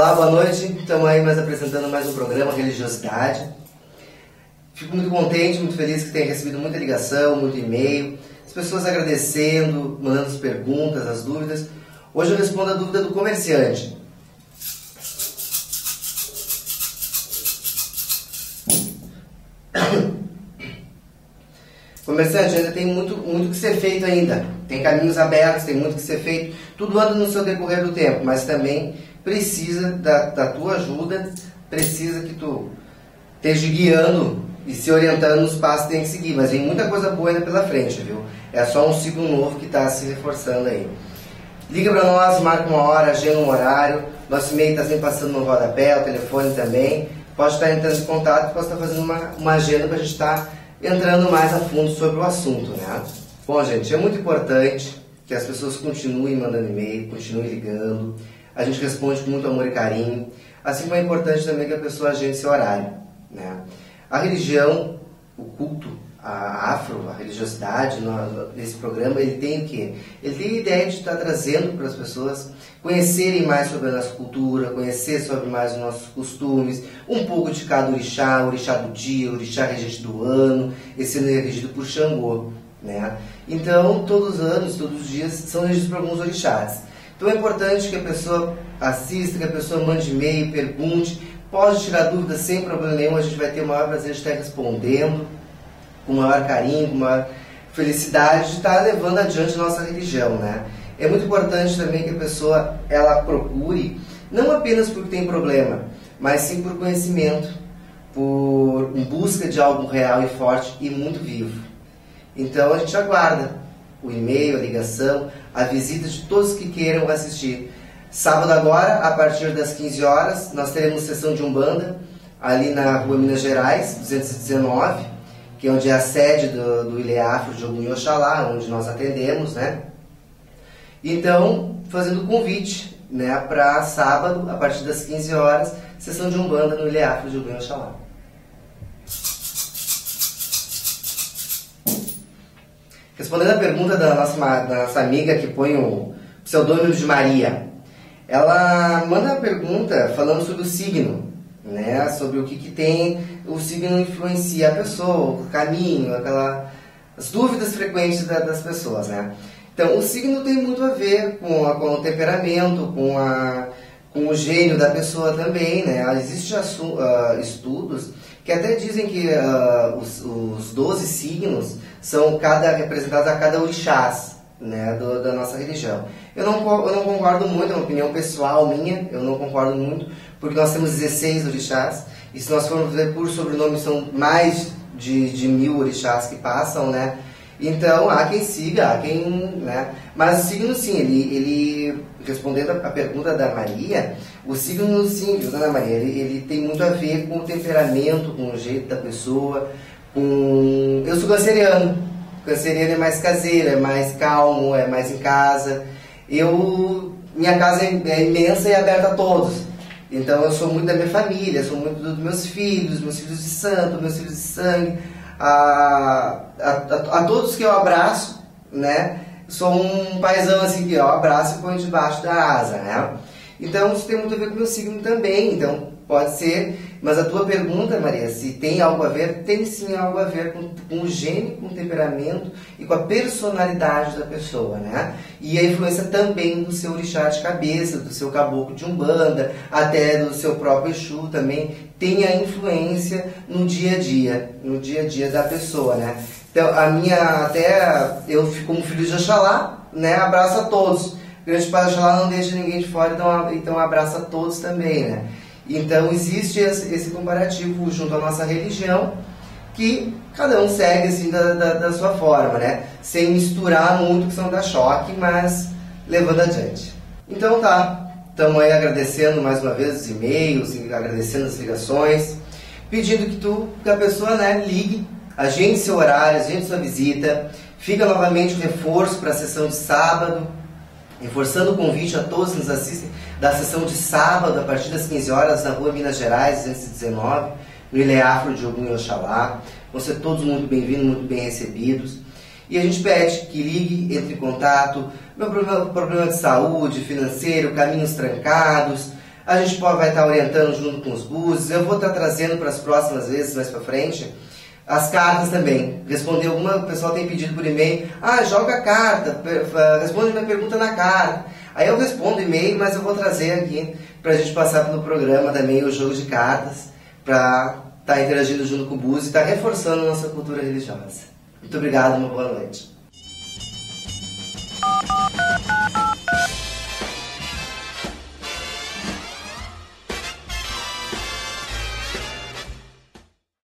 Olá, boa noite. Estamos aí apresentando mais um programa Religiosidade. Fico muito contente, muito feliz que tenha recebido muita ligação, muito e-mail, as pessoas agradecendo, mandando as perguntas, as dúvidas. Hoje eu respondo a dúvida do comerciante. Comerciante, ainda tem muito que ser feito ainda. Tem caminhos abertos, tem muito que ser feito. Tudo anda no seu decorrer do tempo, mas também precisa da tua ajuda, precisa que tu esteja guiando e se orientando nos passos que tem que seguir. Mas vem muita coisa boa ainda pela frente, viu? É só um ciclo novo que está se reforçando aí. Liga para nós, marca uma hora, agenda um horário. Nosso e-mail está sempre passando no rodapé, o telefone também. Pode estar entrando em contato, pode estar fazendo uma agenda para a gente estar entrando mais a fundo sobre o assunto, né? Bom, gente, é muito importante que as pessoas continuem mandando e-mail, continuem ligando. A gente responde com muito amor e carinho. Assim como é importante também que a pessoa agende seu horário, né? A religião, o culto, a religiosidade, nesse programa, ele tem o quê? Ele tem a ideia de estar trazendo para as pessoas conhecerem mais sobre a nossa cultura, conhecer sobre mais os nossos costumes, um pouco de cada orixá, orixá do dia, orixá regente do ano, esse ano é regido por Xangô, né? Então, todos os anos, todos os dias, são regidos por alguns orixás. Então é importante que a pessoa assista, que a pessoa mande e-mail, pergunte, pode tirar dúvidas sem problema nenhum, a gente vai ter o maior prazer de estar respondendo, com o maior carinho, com maior felicidade de estar levando adiante a nossa religião, né? É muito importante também que a pessoa, ela procure, não apenas porque tem problema, mas sim por conhecimento, por busca de algo real e forte e muito vivo. Então a gente aguarda o e-mail, a ligação, a visita de todos que queiram assistir. Sábado agora, a partir das 15 horas, nós teremos sessão de Umbanda, ali na Rua Minas Gerais, 219, que é onde é a sede do Ilê Afro de Ogum e Oxalá, onde nós atendemos, né? Então, fazendo o convite, né, para sábado, a partir das 15 horas, sessão de Umbanda no Ilê Afro de Ogum e Oxalá. Respondendo a pergunta da nossa amiga que põe o pseudônimo de Maria, ela manda a pergunta falando sobre o signo, né? Sobre o que tem o signo influencia a pessoa, o caminho, as dúvidas frequentes das pessoas, né? Então, o signo tem muito a ver com o temperamento, com o gênio da pessoa também, né? Existem estudos que até dizem que os 12 signos são representados a cada orixás, né, da nossa religião. Eu não concordo muito, é uma opinião pessoal minha, eu não concordo muito, porque nós temos 16 orixás, e se nós formos ver por sobrenome, são mais de 1000 orixás que passam, né? Então, há quem siga, há quem, né? Mas o signo, sim, ele respondendo a pergunta da Maria, o signo, sim, Ana Maria, ele tem muito a ver com o temperamento, com o jeito da pessoa, Eu sou canceriano. Canceriano é mais caseiro, é mais calmo, é mais em casa. Minha casa é imensa e aberta a todos. Então eu sou muito da minha família, sou muito dos meus filhos de santo, meus filhos de sangue. A todos que eu abraço, né? Sou um paizão assim que eu abraço e ponho debaixo da asa, né? Então isso tem muito a ver com o meu signo também. Então pode ser, mas a tua pergunta, Maria, se tem algo a ver, tem sim algo a ver com o gênio, com o temperamento e com a personalidade da pessoa, né? E a influência também do seu orixá de cabeça, do seu caboclo de Umbanda, até do seu próprio Exu também tem a influência no dia a dia da pessoa, né? Então, eu fico como filho de Oxalá, né? Abraço a todos. O grande pai de Oxalá não deixa ninguém de fora, então abraça a todos também, né? Então existe esse comparativo junto à nossa religião, que cada um segue assim da sua forma, né? Sem misturar muito, que senão dá choque, mas levando adiante. Então tá, estamos aí agradecendo mais uma vez os e-mails, agradecendo as ligações, pedindo que a pessoa, né, ligue, agende seu horário, agende sua visita, fica novamente o reforço para a sessão de sábado, reforçando o convite a todos que nos assistem da sessão de sábado, a partir das 15 horas, na Rua Minas Gerais, 219, no Ilê Afro de Ogum e Oxalá. Vão ser todos muito bem-vindos, muito bem recebidos. E a gente pede que ligue, entre em contato, meu problema de saúde, financeiro, caminhos trancados, A gente vai estar orientando junto com os búzios. Eu vou estar trazendo para as próximas vezes, mais para frente, as cartas também. Responder o pessoal tem pedido por e-mail, joga a carta, responde minha pergunta na carta. Aí eu respondo e-mail, mas eu vou trazer aqui para a gente passar pelo programa também o jogo de cartas, para estar interagindo junto com o búzio e estar reforçando a nossa cultura religiosa. Muito obrigado, uma boa noite.